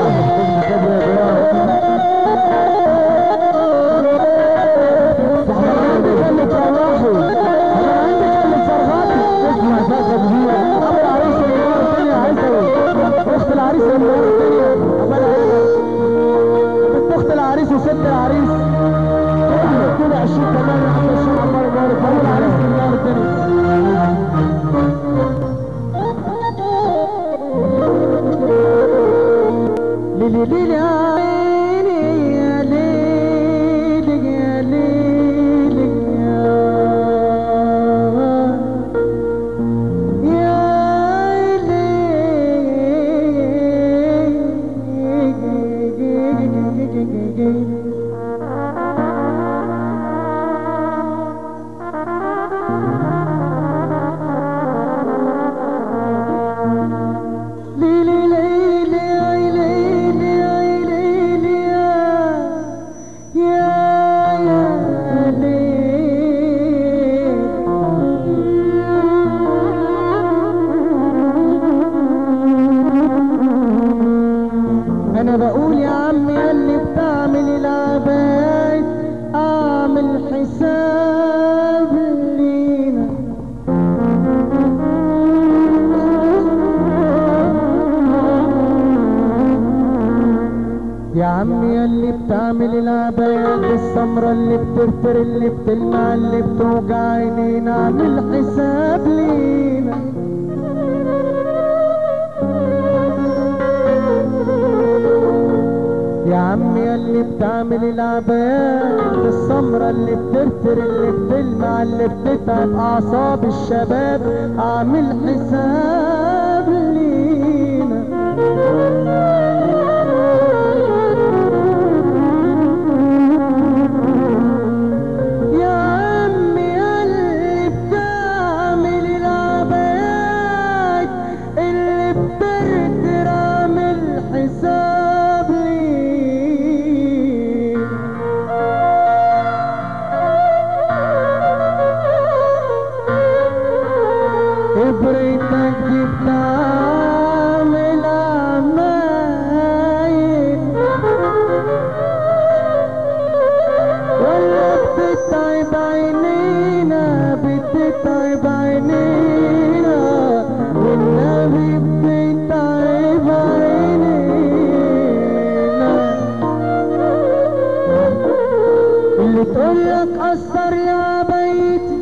انا بقول يا عم ياللي بتعمل العبايد اعمل حساب لينا. يا عم ياللي بتعمل العبايد السمرة اللي بترتر اللي بتلمع اللي بتوجع عينينا اعمل حساب لينا. يا عم ياللي بتعمل العبايات السمرة اللي بترتر اللي بتلمع اللي بتتعب اعصاب الشباب اعمل حساب لينا. يا عم ياللي بتعمل العبايات اللي بترتر اعمل حساب بريتك بتعمل عمايل ولا بتتعب عينينا بتتعب عينينا والنبي بتتعب عينينا. اللي تقولك قصر يا بيتي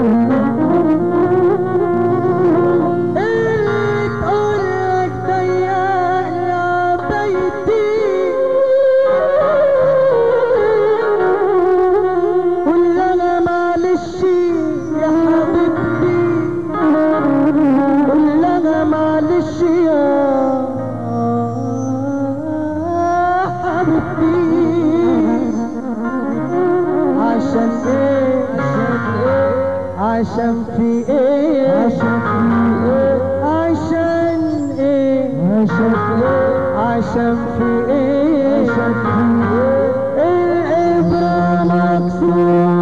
عشان في ايه عشان في ايه عشان ايه عشان ايه عشان في ايه عشان في ايه الابره مكسوره.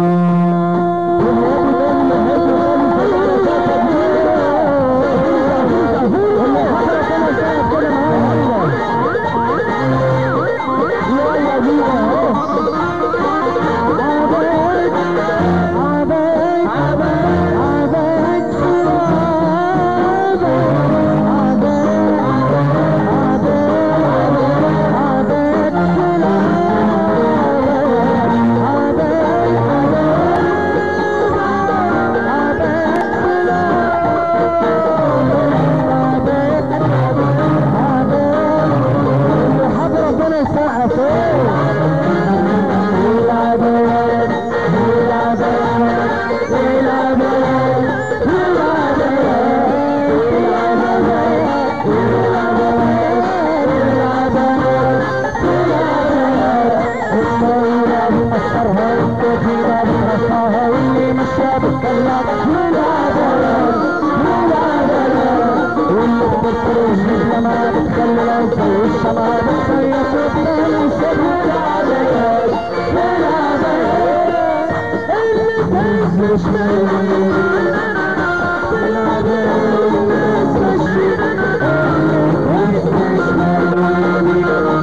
مش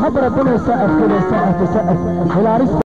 حب ربنا يسقف كده، يسقف يسقف العريس.